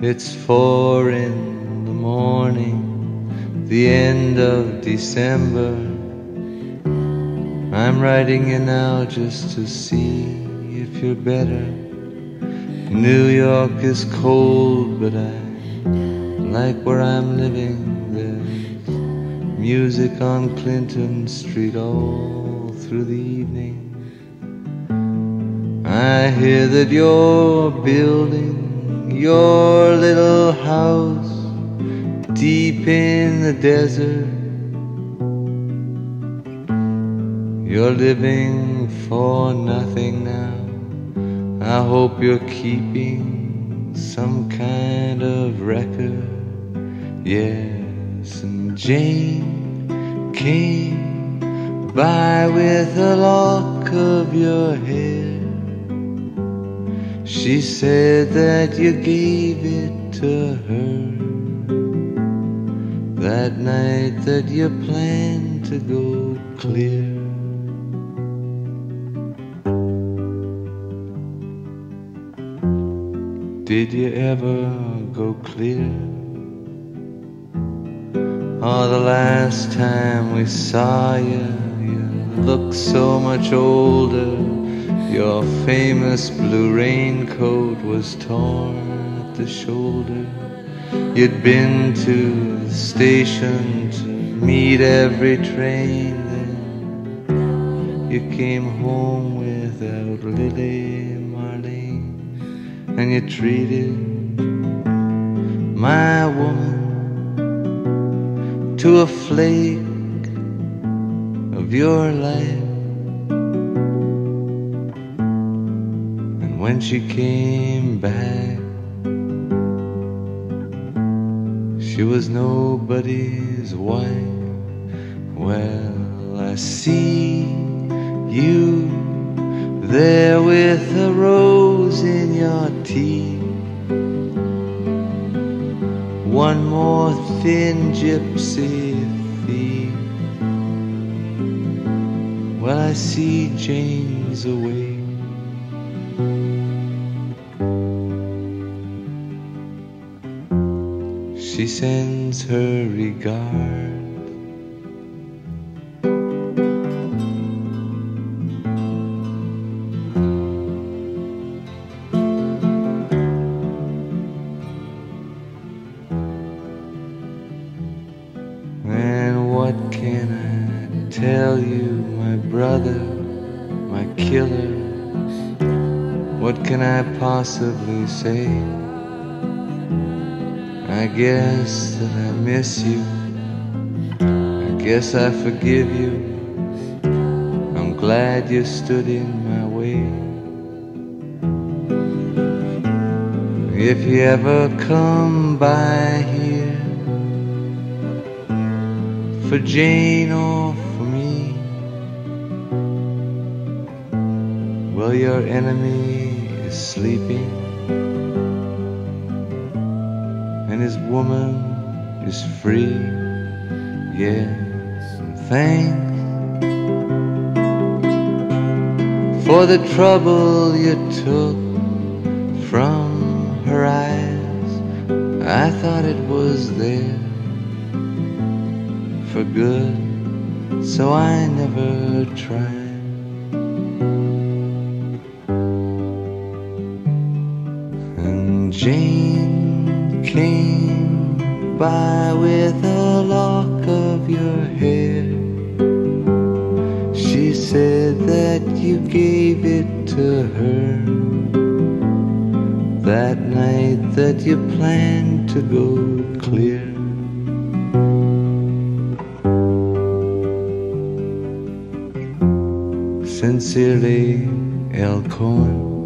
It's 4 in the morning, the end of December. I'm writing you now just to see if you're better. New York is cold, but I like where I'm living. There's music on Clinton Street all through the evening. I hear that you're building your little house deep in the desert. You're living for nothing now. I hope you're keeping some kind of record. Yes, and Jane came by with a lock of your hair. She said that you gave it to her that night that you planned to go clear. Did you ever go clear? Oh, the last time we saw you, you looked so much older. Your famous blue raincoat was torn at the shoulder. You'd been to the station to meet every train. Then you came home without Lily Marlene, and you treated my woman to a flake of your life. When she came back, she was nobody's wife. Well, I see you there with a rose in your teeth, one more thin gypsy thief. Well, I see Jane's away. She sends her regard. And what can I tell you, my brother, my killer? What can I possibly say? I guess that I miss you. I guess I forgive you. I'm glad you stood in my way. If you ever come by here for Jane or for me, well, your enemy is sleeping, and his woman is free. Yes, and thanks for the trouble you took from her eyes. I thought it was there for good, so I never tried. And Jane came by with a lock of your hair. She said that you gave it to her that night that you planned to go clear. Sincerely, L. Cohen.